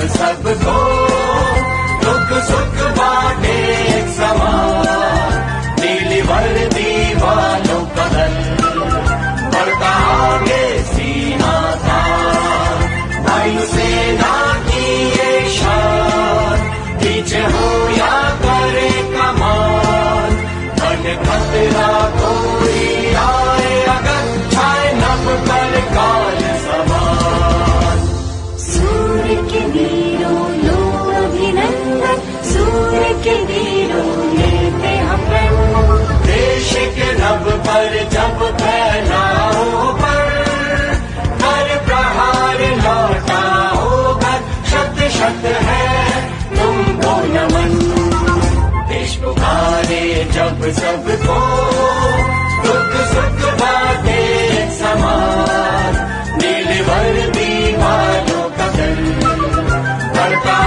सबको दुख सुख बांटे एक समान, नीली वर्दी वालों का दल बढ़ता आगे सीना था, वायुसेना की ये शान, पीछे हो या करे कमान, बन खतरा कोई आए अगर छाए नभ पर काल समान। सूर्य के वीरों लो अभिनंदन, सूर्य के वीरों लेते हम प्रण, देश के नभ पर जब फैलाओ पर कर प्रहार लौटा होगा, शत शत है तुमको नमन, देश पुकारे जब सबको दुख सुख बांटे एक समान, नीली वर्दी वालों का दल बढ़ता